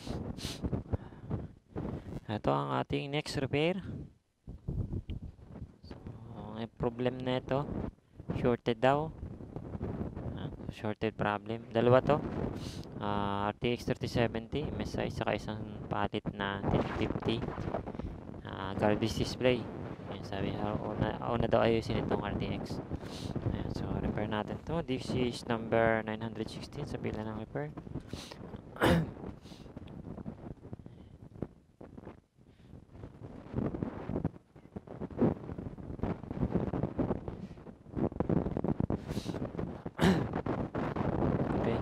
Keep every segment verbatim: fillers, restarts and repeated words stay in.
Ito ang ating next repair. So, ang problem na ito, shorted daw. Ah, shorted problem. Dalawa to. Uh, R T X thirty seventy M S I saka isang palit na ten fifty. Uh, garbage display. Ayan, sabi niya, una, una daw ayusin itong R T X. Ayan, so repair natin to. This is number nine sixteen sa pila ng repair. Okay.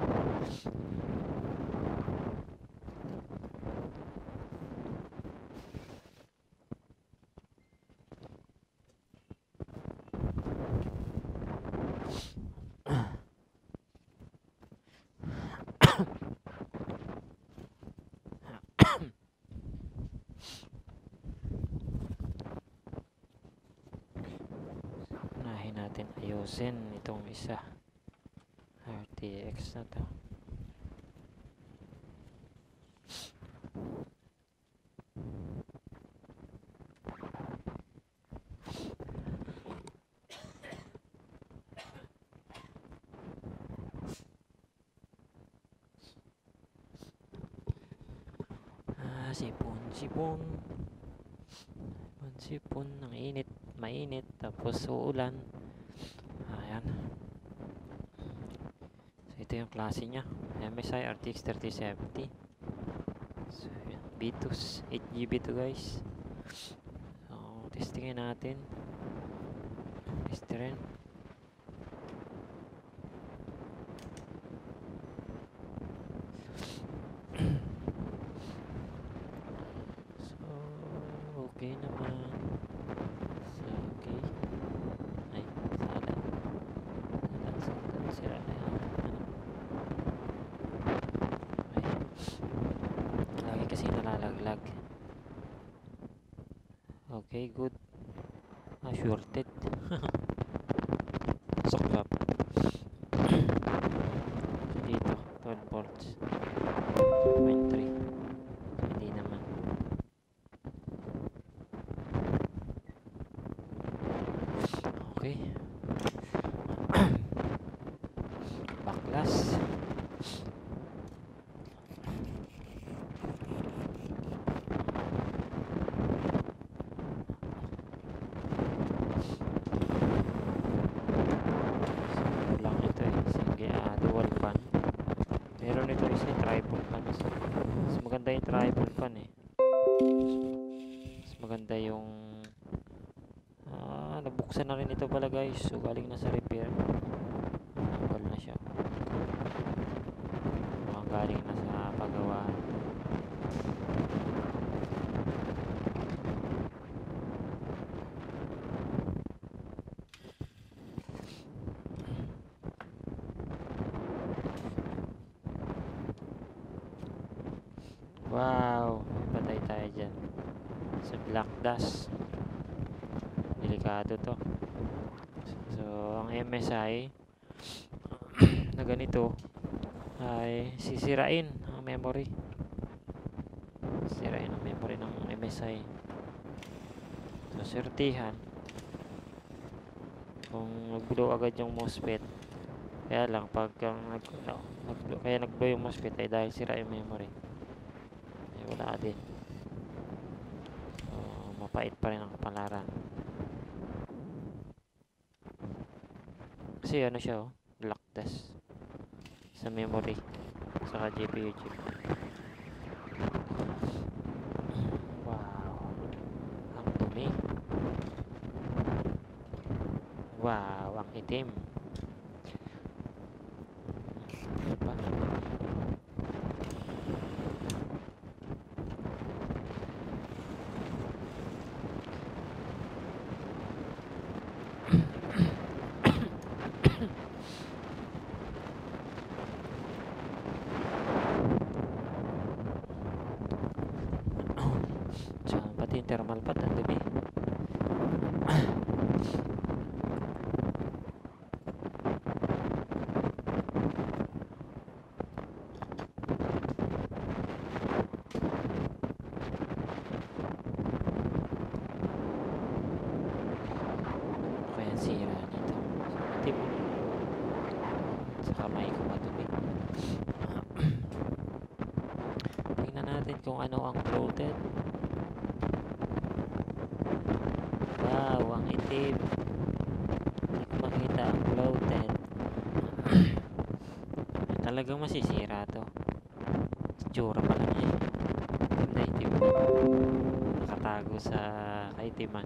Unahin natin ayusin itong isa. R T X na to. Ah, sipon, sipon. Sipon, sipon. Ang init, mainit. Tapos uulan. Ayan. So, ito yung klase niya. M S I R T X thirty seventy. So, yan. B two, eight G B to guys. So, testingin natin. Test rin. Okay naman. So, okay. Ay, sala. Sala, sala, sira na yan. Okay. Lagi kasi nalalaglag. Okay, good. Ah, shorted. Saklap. Dito, twelve volts. two point three. Hindi naman. Okay. Baklas. Lang ito eh. Sige, uh, dual fan. Meron ito isa triple fan. Mas maganda yung triple fan eh. Mas maganda yung ah, nabuksan na rin ito pala guys. So galing na sa repair. Tanggal na siya. Mukhang galing na sa pagawaan. Wow, patay tayo dyan sa black dust. Delikado to. So ang M S I na ganito ay sisirain ang memory. Sisirain ang memory ng M S I. So swertihan kung nag-blow agad yung MOSFET. Kaya lang pag um, nag, no, nag kaya nag-blow yung MOSFET ay dahil sira yung memory. Ay wala din. So mapait pa rin ang kapalaran. Kasi ano siya oh, black dust sa memory saka G P U chip. Wow, ang dumi. Wow, ang itim. Diba? So, pati yung thermal pad ang dumi. natin kung ano ang bloated. Wow, ang itim. Hindi ko makita ang bloated. Talagang masisira to. Tsura pa lang yan. Itim na itim. Nakatago sa kaitiman.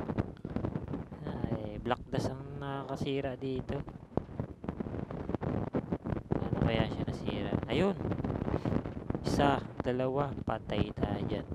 Ay, black dust ang nakakasira dito. Ano kaya siya nasira? Ayun! Isa, dalawa, patay tayo dyan.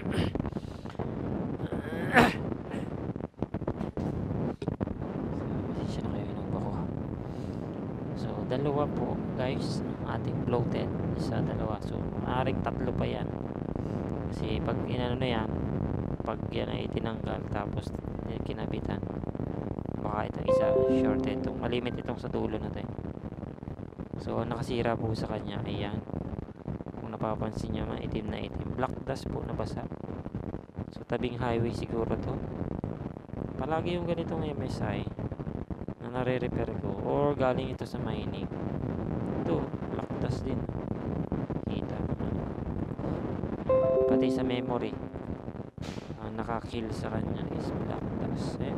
Pasensya na kayo, inubo ko. So, dalawa po, guys, ang ating bloated. Isa, dalawa. So, maaaring tatlo pa yan. Kasi pag inano na yan, pag yan ay tinanggal, tapos kinabitan, baka itong isa, shorted. Itong malimit itong sa dulo na tayo. So, nakasira po sa kanya, ayan. Kung napapansin nyo, itim na itim. Black dust po na basa. So, tabing highway siguro to. Palagi yung ganitong M S I na nare-repair ko. Or galing ito sa mining. Ito, black dust din. Kita. Pati sa memory. Ang nakakill sa kanya is black dust. Eh.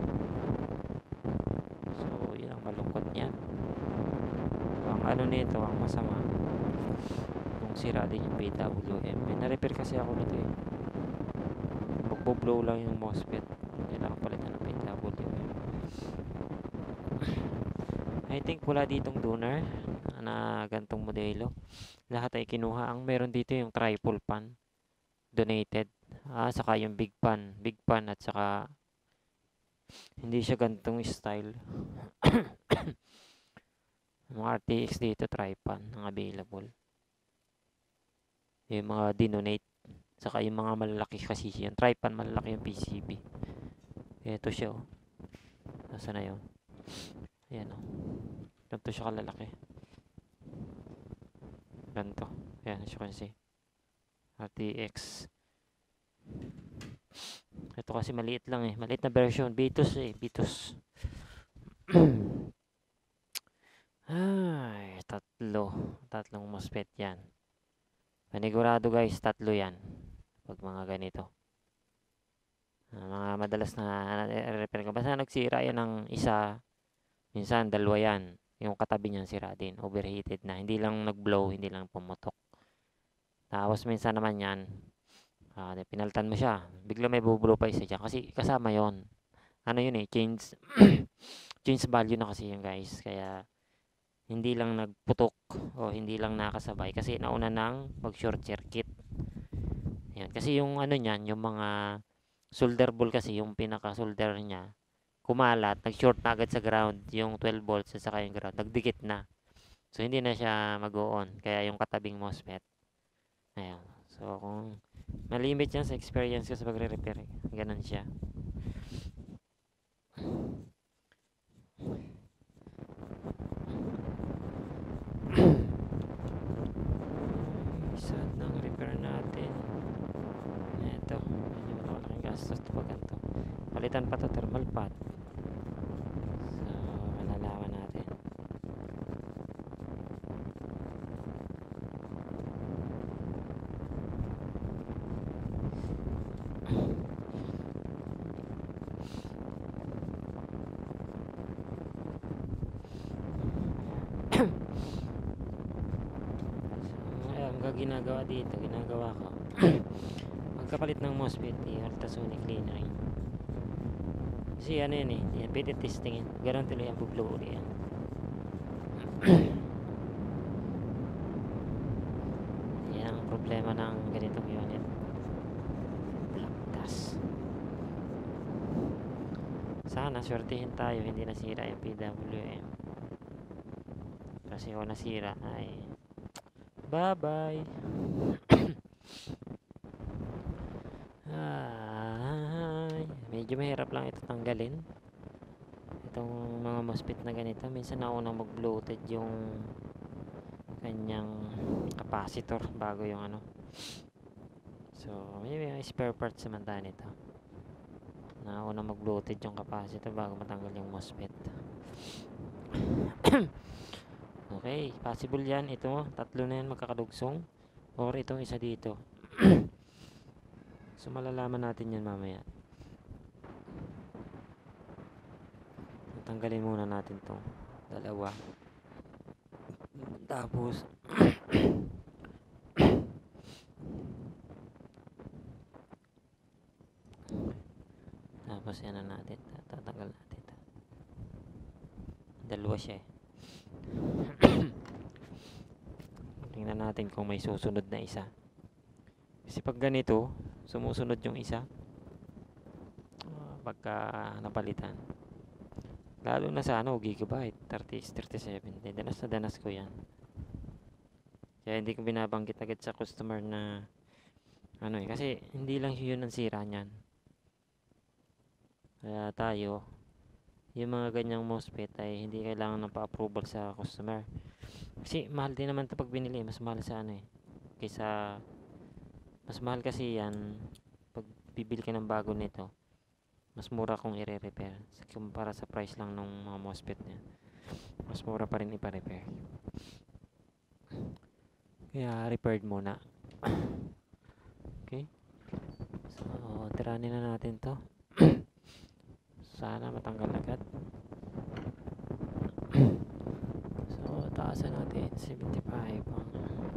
So, yun ang malungkot niyan. Ang ano nito, ang masama. Kung sira din yung P W M. May na-repair kasi ako nito eh. Magbo-blow lang yung MOSFET. Kailangan palitan ng P W M. I think wala ditong donor na gantong modelo. Lahat ay kinuha. Ang meron dito yung triple pan. Donated. Ah, saka yung big pan. Big pan at saka hindi siya gantong style. Mga R T X dito, tripan ang available. Yung mga dinonate. Saka yung mga malalaki kasi yung tripan, malalaki yung P C B. Ito siya oh. Nasa na yun? Ayan oh. Ganito siya kalalaki. Ganito. Ayan, as you can see. R T X. Ito kasi maliit lang eh. Maliit na version. Bitos eh. Bitos. Ay, tatlo. Tatlong MOSFET yan. Panigurado guys, tatlo yan. Pag mga ganito. Uh, mga madalas na repair ko. Basta nagsira yan ng isa. Minsan, dalawa yan. Yung katabi niyan sira din. Overheated na. Hindi lang nag-blow, hindi lang pumutok. Tapos minsan naman yan, uh, pinaltan mo siya. Bigla may bublow pa isa dyan. Kasi kasama yon. Ano yun eh, change, change value na kasi yun guys. Kaya, hindi lang nagputok o hindi lang nakasabay. Kasi nauna nang mag-short circuit. Yan. Kasi yung ano niyan, yung mga solder ball kasi, yung pinaka-solder niya, kumalat, nag-short na agad sa ground, yung twelve volts at saka yung ground, nagdikit na. So, hindi na siya mag-on. Kaya yung katabing MOSFET. Ayan. So, kung malimit yan sa experience ko sa pagre-repair, ganun siya. Sad ng repair natin. Ito. Medyo malaking gastos ito pag ganito. Palitan pa to thermal pad. So, malalaman natin. Ginagawa dito, ginagawa ko magkapalit ng MOSFET yung ultrasonic cleaner kasi ano yan eh, yan, pwede testing yan, ganoon tuloy ang bublow ulit yan. Yan ang problema ng ganitong unit, black dust. Sana swertihin tayo hindi nasira yung P W M kasi kung nasira ay bye-bye. Ay, medyo mahirap lang ito tanggalin. Itong mga MOSFET na ganito. Minsan naunang mag-bloated yung kanyang capacitor bago yung ano. So, may, may spare parts naman tayo nito. Naunang mag-bloated yung capacitor bago matanggal yung MOSFET. Okay, possible yan. Ito, tatlo na yan magkakadugsong. Or itong isa dito. So malalaman natin yan mamaya. Tanggalin muna natin tong dalawa. Tapos tapos yan na natin. Tatanggal natin ito. Dalawa siya eh. Tingnan natin kung may susunod na isa. Kasi pag ganito, sumusunod yung isa. Uh, pagka napalitan. Lalo na sa ano, gigabyte, thirty x thirty-seven. Danas na danas ko yan. Kaya hindi ko binabanggit agad sa customer na ano eh. Kasi hindi lang yun ang sira niyan. Kaya tayo, yung mga ganyang MOSFET ay hindi kailangan ng pa-approval sa customer. Kasi mahal din naman ito pag binili. Mas mahal sa ano eh. Kaysa, mas mahal kasi yan pag bibili ka ng bago nito. Mas mura kung i-repair kumpara sa price lang ng mga MOSFET niya. Mas mura pa rin ipa-repair. Kaya repaired muna. Okay. So, tiranin na natin to. Sana matanggal agad. So, taasan natin seventy-five ang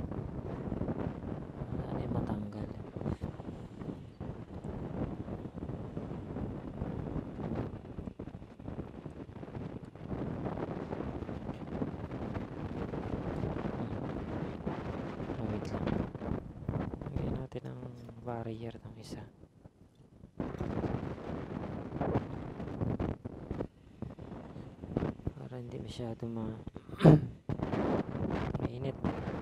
sana matanggal. Wait lang. Lagyan natin ang barrier ng isa. Para hindi masyado ma mainit.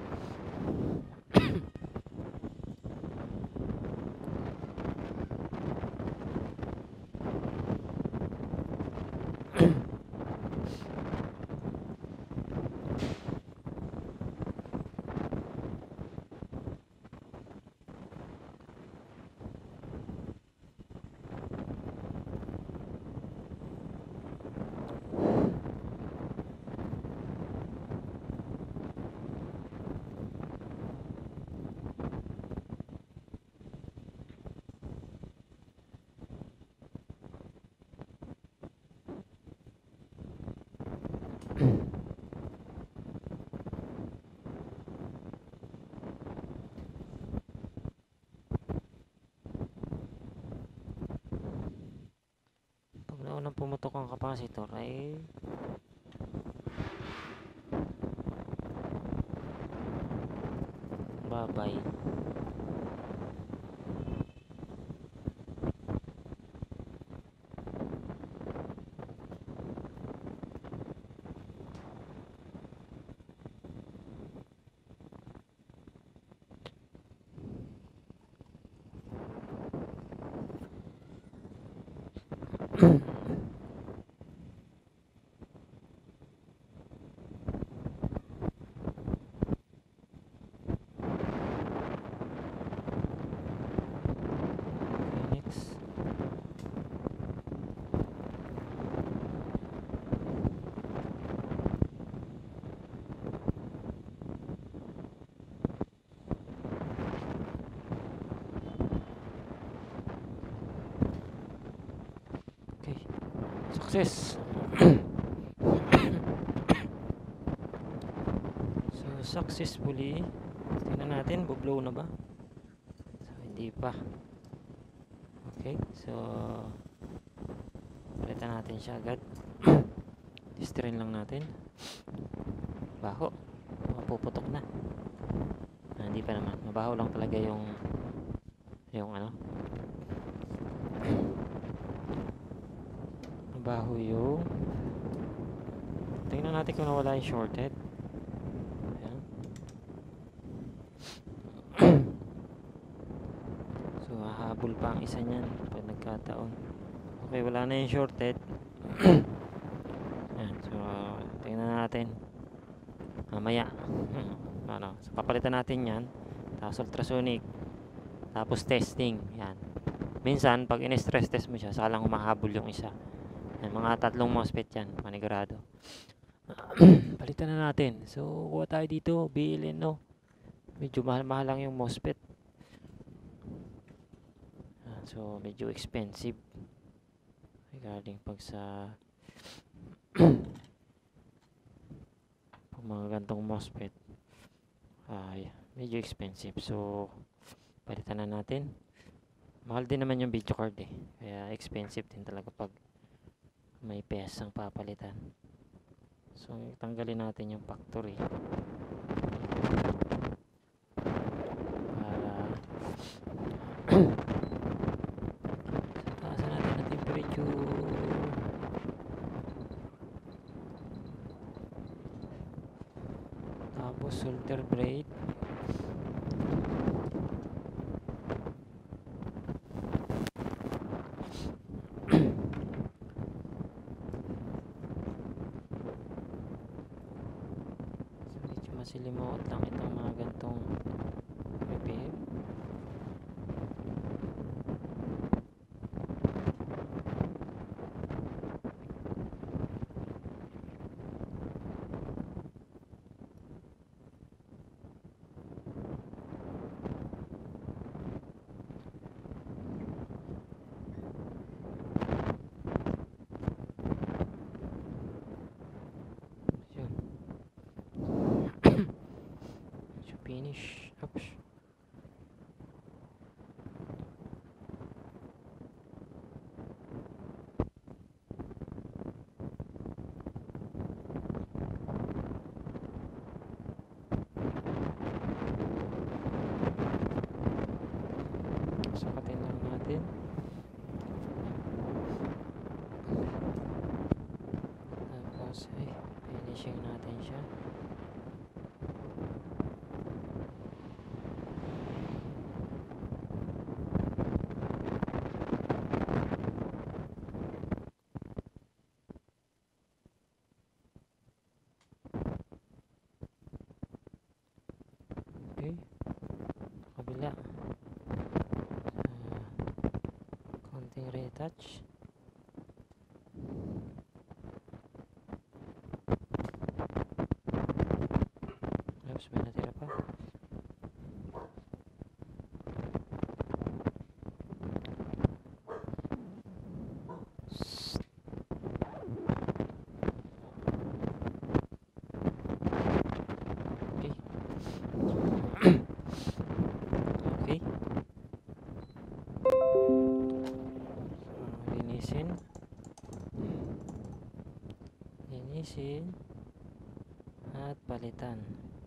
Pag naunang pumutok ang capacitor ay bye-bye. Success. So successfully, tingnan natin, bublow na ba? So hindi pa. Okay, so palitan natin siya agad. Testrin lang natin. Baho, mapuputok na. Ah, hindi pa naman, mabaho lang talaga yung yung ano, mabaho yung tingnan natin kung nawala yung shorted. Ayan. So hahabol pa ang isa niyan pag nagkataon. Okay, wala na yung shorted. Ayan, so tingnan natin mamaya. Ano, so papalitan natin yan, tapos ultrasonic, tapos testing. Yan, minsan pag in-stress test mo siya saka lang humahabol yung isa. Yan, mga tatlong MOSFET yan, panigurado. Palitan na natin. So kuha tayo dito, B L N, no? Medyo mahal-mahal lang yung MOSFET. So medyo expensive regarding pag sa pag mga gantong MOSFET ay medyo expensive. So palitan na natin. Mahal din naman yung video card eh, kaya expensive din talaga pag may pesang papalitan. So tanggalin natin yung factory para taasan natin ang temperature. Tapos solder braid. Masilimuot lang itong mga gantong repair. Finish. Oops. Sukatin lang natin. Tapos ay finishing natin siya. Okay, kabila, uh, konting retouch. Oops, may natira pa. Okay. So, linisin. Linisin. At palitan.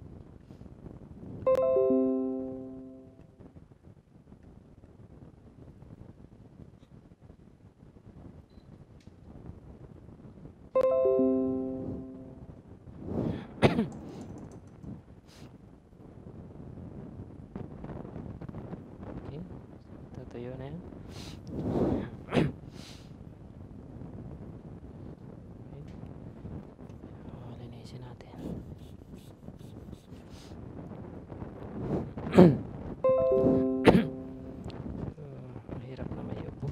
Okay. Tutuyo na yan. Okay. So, linisin natin. So, mahirap na may upo.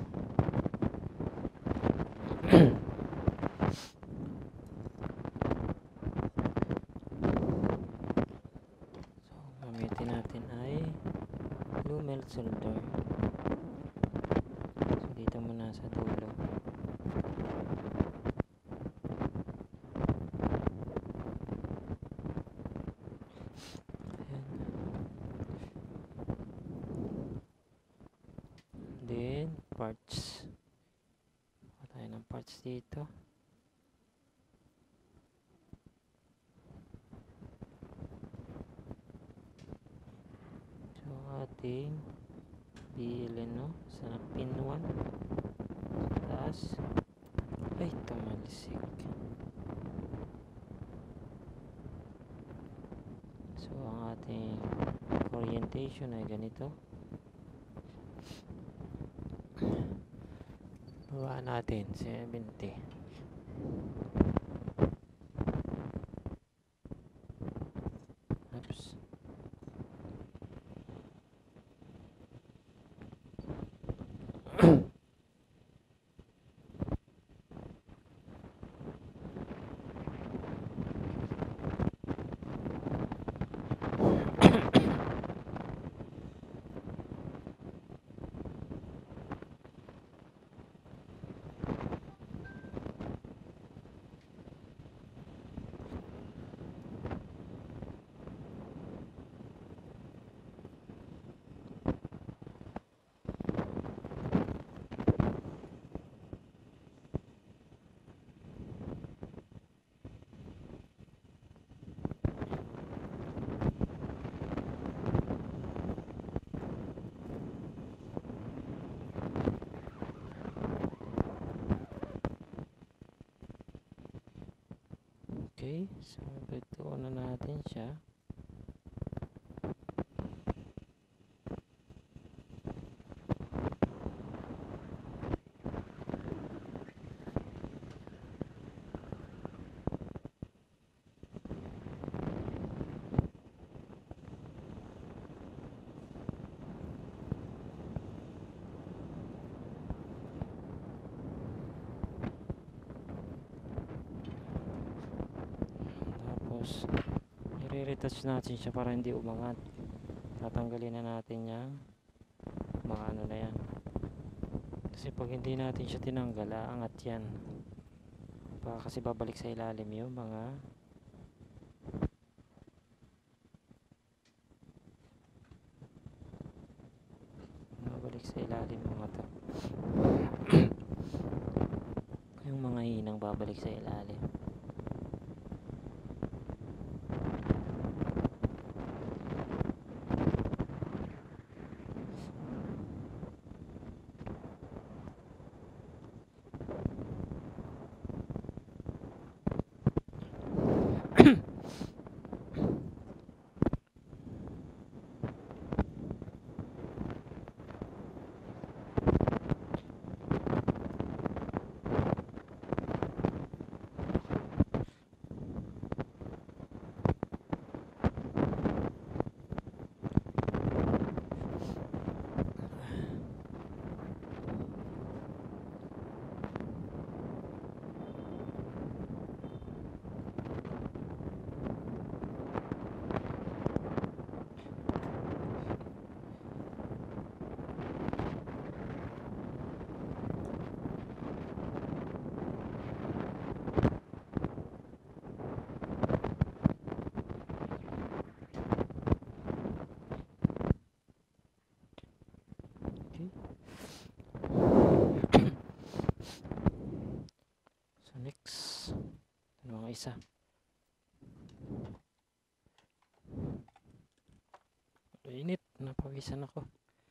So, gamitin natin ay blue melt solder. So, dito muna sa dulo. Then, parts. Tayo ng parts dito. So, ating biilin, no? Sa pin one. Taas. Ay, tumalisik. So, ang ating orientation ay ganito. Baba natin, seventy. Oops. Okay, so ito na natin siya. Tapos i-retouch natin siya para hindi umangat. Tatanggalin na natin yung mga ano na yan, kasi pag hindi natin siya tinanggal, aangat yan. Baka kasi babalik sa ilalim yung mga babalik sa ilalim mga to. Yung mga hinang babalik sa ilalim. Okay. So next, ano ang isa? Init, napawisan ako.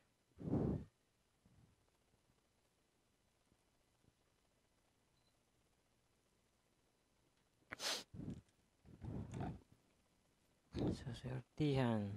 So sortihan.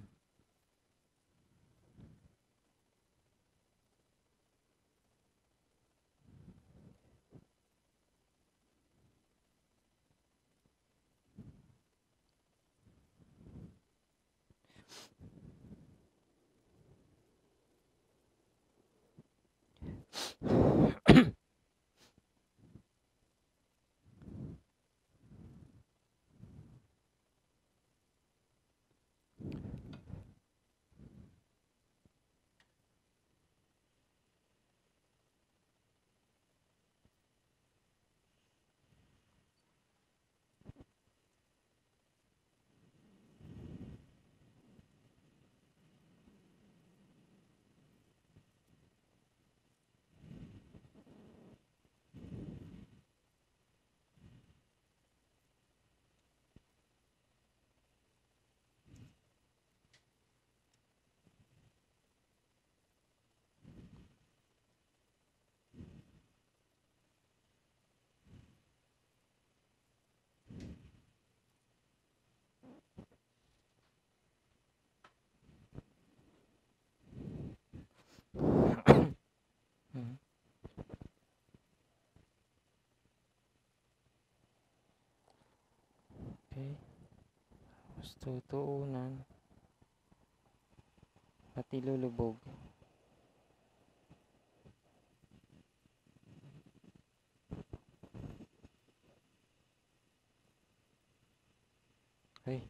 Hmm. Okay. Tapos tutuunan. Pati lulubog. Okay.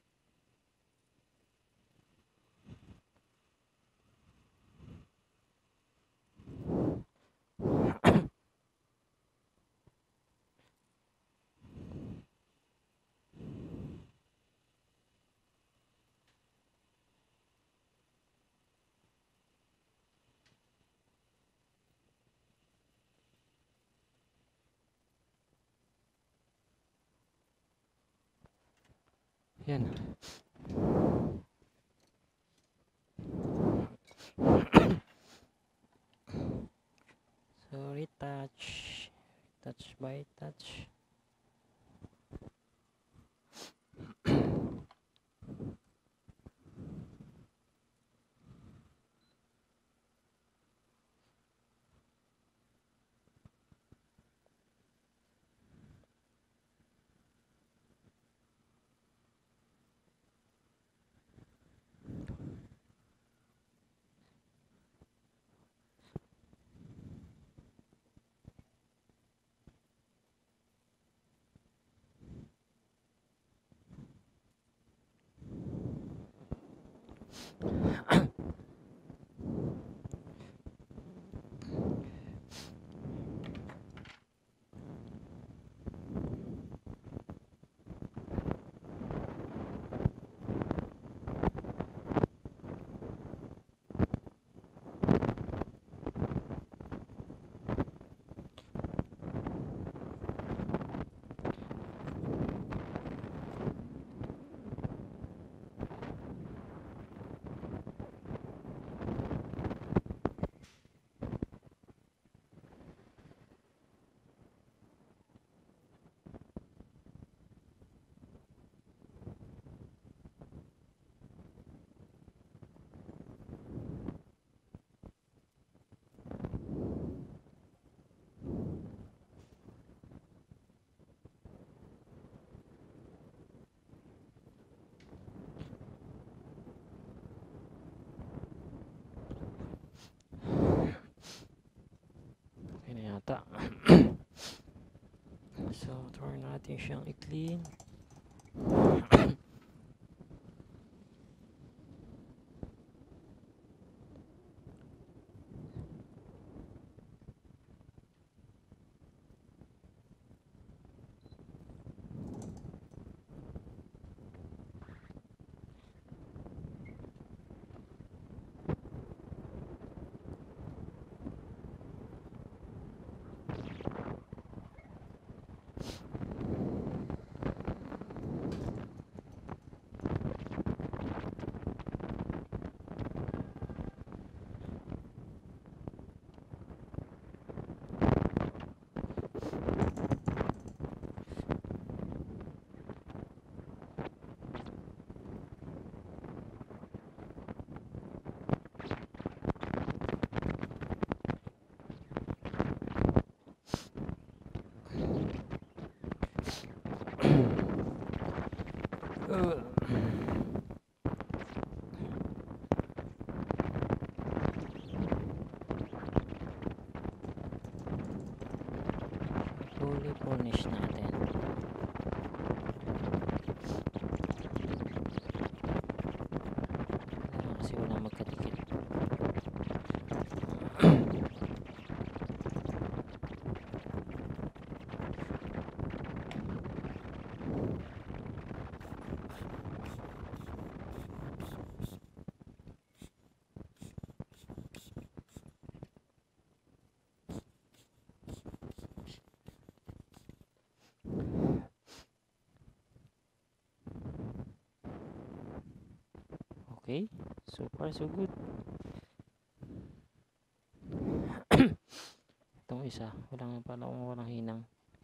Yan. So retouch. Touch by touch. Okay na yata. So, turn natin siyang i-clean. Uh. Fully furnish natin. Wala kasi wala magkadikit. Okay, so far so good. Itong isa, walang pala walang hinang.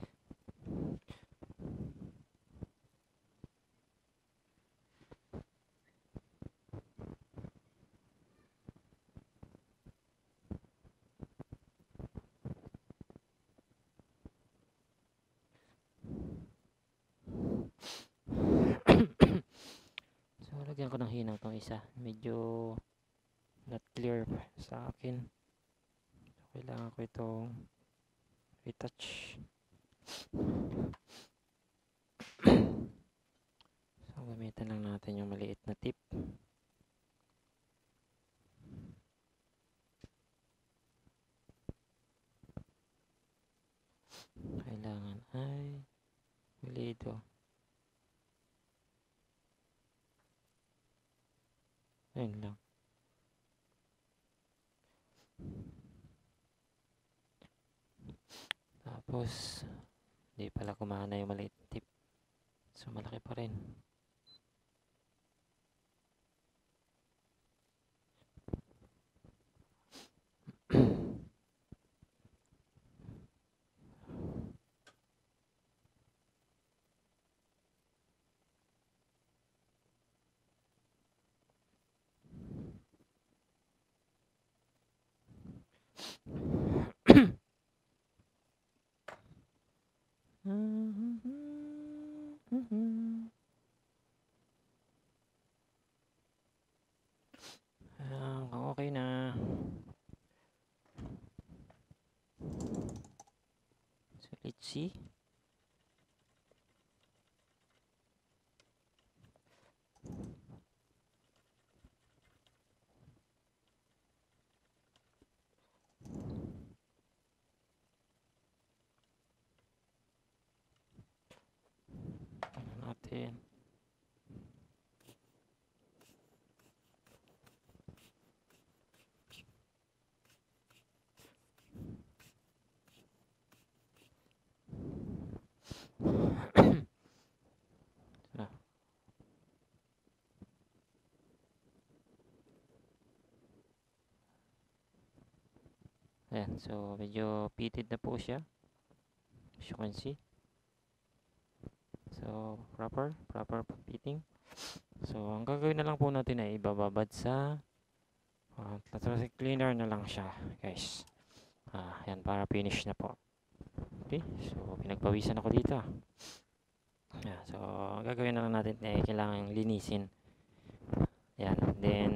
So, lagyan ko ng hinang tong isa. Medyo not clear sa akin. So, kailangan ko itong retouch. So, gamitan lang natin yung maliit na tip. Kailangan ay pulido. Ayun lang. Tapos, hindi pala kumana yung maliit tip. So, malaki pa rin. Ah, okay na. So, let's see. natin. Ah. Ayan, so medyo pitted na po siya. As you can see. So, proper, proper fitting. So, ang gagawin na lang po natin ay ibababad sa uh, traffic cleaner na lang siya, guys. Ah, yan, para finish na po. Okay, so pinagpawisan ako dito. Yeah, so, ang gagawin na lang natin ay kailangan linisin. Yan, then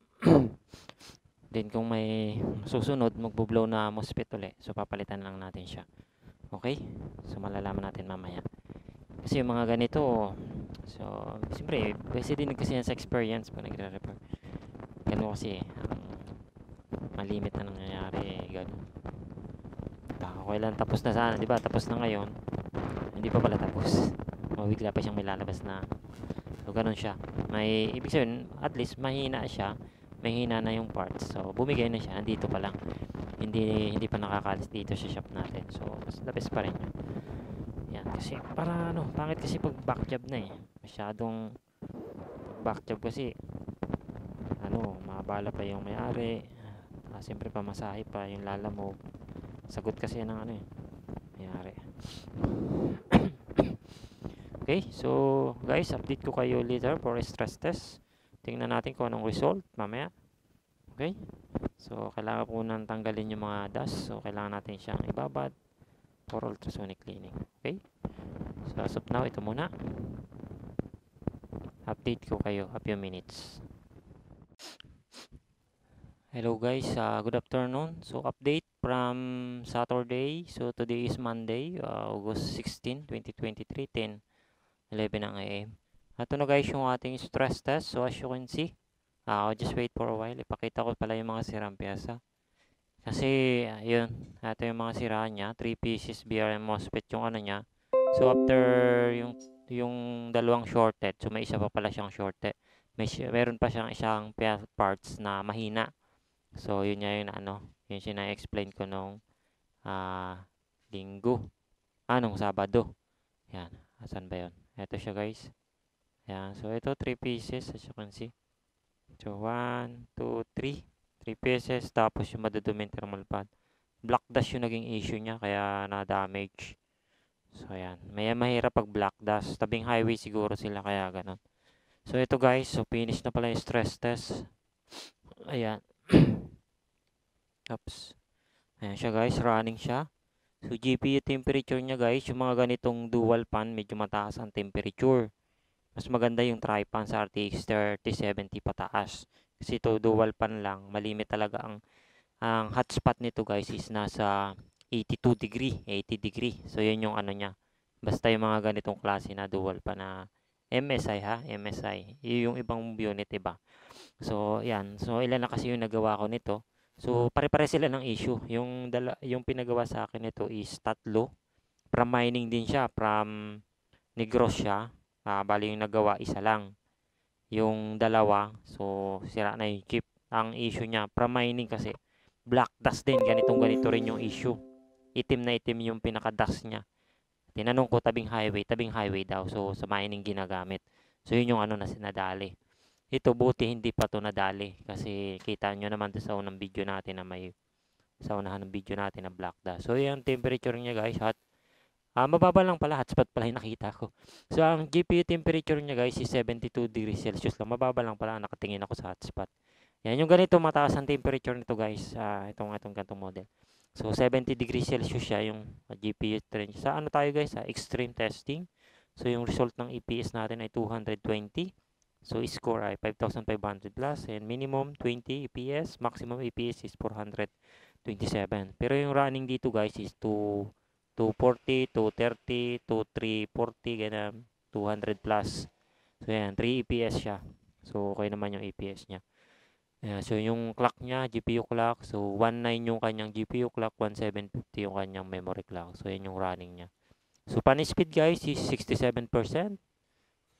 then kung may susunod, magbo-blow na MOSFET ulit. So, papalitan lang natin siya. Okay? So, malalaman natin mamaya. Kasi yung mga ganito, so, siyempre, base din kasi yan sa experience pag nagre-repair. Ganun kasi, ang malimit na nangyayari, ganun. Okay lang, tapos na sana, di ba? Tapos na ngayon, hindi pa pala tapos. O, bigla pa siyang may lalabas na. So, ganun siya. May, ibig sabihin, at least, mahina siya. Mahina na yung parts. So, bumigay na siya. Nandito pa lang. Hindi, hindi pa nakakalis dito sa shop natin. So, mas the best pa rin yun. Yan, kasi para ano, pangit kasi pag back job na eh. Masyadong back job kasi ano, mabala pa yung may-ari. Ah, siyempre pamasahe pa yung lalamove. Sagot kasi ng ano eh, may-ari. Okay, so guys, update ko kayo later for stress test. Tingnan natin kung anong result mamaya. Okay? So, kailangan po nang tanggalin yung mga dust. So, kailangan natin siyang ibabad for ultrasonic cleaning. Okay? So, as of now, ito muna. Update ko kayo a few minutes. Hello guys, uh, good afternoon. So, update from Saturday. So, today is Monday, uh, August sixteenth, twenty twenty-three, ten eleven ang A M. Ito na guys yung ating stress test. So, as you can see, uh, I'll just wait for a while. Ipakita ko pala yung mga sirang piyesa. Kasi, uh, yun, ito yung mga siraan niya. three pieces B R M MOSFET yung ano niya. So, after yung, yung dalawang shorted, so may isa pa pala siyang shorted. May, meron pa siyang isang parts na mahina. So, yun niya yung ano, yun siya na-explain ko nung uh, linggo. Ah, nung Sabado. Yan. Asan ba yun? Ito siya guys. Yan. So, ito three pieces as you can see. So, one, two, three. three pieces. Tapos yung maduduming thermal pad. Black dust yung naging issue niya kaya na-damage. So, yan. May mahirap pag black dust. Tabing highway siguro sila kaya ganun. So, ito guys. So, finish na pala yung stress test. Ayan. Oops. Ayan siya guys. Running siya. So, G P U temperature niya guys. Yung mga ganitong dual fan, medyo mataas ang temperature. Mas maganda yung tri-fan sa R T X thirty seventy pataas. Kasi ito dual fan lang. Malimit talaga ang ang hotspot nito guys is nasa eighty-two degree, eighty degree. So, yun yung ano niya. Basta yung mga ganitong klase na dual fan na M S I ha, M S I. Yung ibang unit iba. So, yan. So, ilan na kasi yung nagawa ko nito. So, pare-pare sila ng issue. Yung, dala, yung pinagawa sa akin nito is tatlo. From mining din siya. From Negros siya. Uh, bali yung nagawa, isa lang. Yung dalawa, so, sira na yung chip. Ang issue niya, from mining kasi, black dust din. Ganitong ganito rin yung issue. Itim na itim yung pinaka-dust niya. Tinanong ko, tabing highway. Tabing highway daw. So, sa mining ginagamit. So, yun yung ano na sinadali. Ito, buti hindi pa to nadali. Kasi, kita nyo naman sa unang video natin na may sa unahan ng video natin na black dust. So, yung temperature niya guys, hot. Ah, mababa lang pala, hotspot pala yung nakita ko. So, ang G P U temperature niya guys is seventy-two degrees Celsius lang. Mababa lang pala, nakatingin ako sa hotspot. Yan, yung ganito mataas ang temperature nito guys. Ah, itong, itong ganitong model. So, seventy degrees Celsius siya yung G P U range. Sa ano tayo guys? Sa extreme testing. So, yung result ng E P S natin ay two hundred twenty. So, score ay five thousand five hundred plus. And minimum twenty E P S. Maximum E P S is four hundred twenty-seven. Pero yung running dito guys is two forty, two thirty, three forty, ganun. two hundred plus. So, yan. three E P S siya. So, okay naman yung E P S niya. Ayan, so, yung clock niya, G P U clock. So, one nine yung kanyang G P U clock, one seven fifty yung kanyang memory clock. So, yan yung running niya. So, pan speed guys is sixty-seven percent.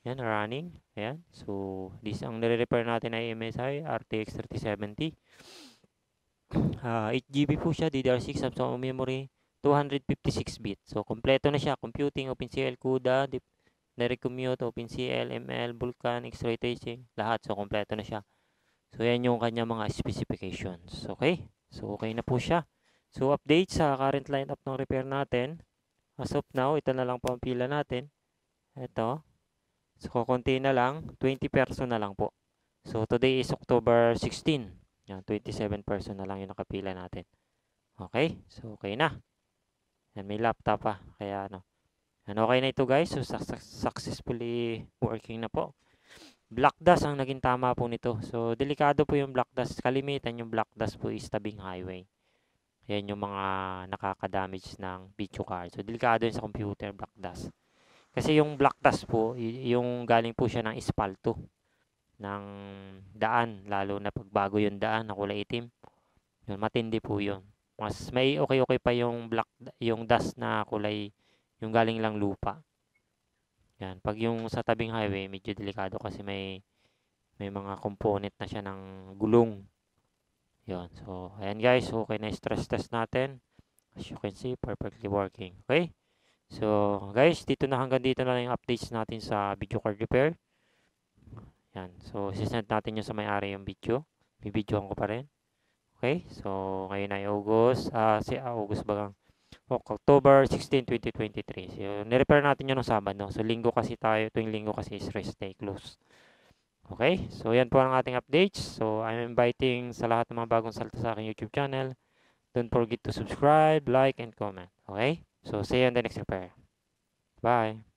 Yan, running. Ayan. So, this ang nire-repair natin ay M S I R T X thirty seventy. Uh, eight G B po siya, D D R six Samsung memory, two fifty-six bit. So, kompleto na siya. Computing, OpenCL, CUDA, Direct Commute, OpenCL, M L, Vulkan, X-Ray Tracing, lahat. So, kompleto na siya. So, yan yung kanya mga specifications. Okay? So, okay na po siya. So, update sa current lineup ng repair natin. As of now, ito na lang po ang pila natin. Ito. So, kukunti na lang. twenty person na lang po. So, today is October sixteen. Yan, twenty-seven person na lang yung nakapila natin. Okay? So, okay na. Yan, may laptop pa. Kaya, ano. Yan, okay na ito, guys. So, su successfully working na po. Black dust ang naging tama po nito. So, delikado po yung black dust. Kalimitan yung black dust po is tabing highway. Yan yung mga nakaka-damage ng video card. So, delikado yun sa computer, black dust. Kasi yung black dust po, yung galing po siya ng espalto ng daan, lalo na pagbago yung daan na kulay itim. Yun, matindi po yun. Mas may okay-okay pa yung black, yung dust na kulay, yung galing lang lupa. Yan, pag yung sa tabing highway, medyo delikado kasi may may mga component na siya ng gulong. Yun, so, ayan guys, okay na stress test natin. As you can see, perfectly working. Okay? So, guys, dito na hanggang dito na lang yung updates natin sa video card repair. Yan. So, sisend natin yung sa may-ari yung video. Bibidyohan ko pa rin. Okay? So, ngayon ay August. Ah, uh, si uh, August bagang October sixteenth, twenty twenty-three. So, nirepair natin yun ng Sabado. So, linggo kasi tayo. Tuwing linggo kasi is rest day close. Okay? So, yan po ang ating updates. So, I'm inviting sa lahat ng mga bagong salta sa aking YouTube channel. Don't forget to subscribe, like, and comment. Okay? So, see you on the next repair. Bye!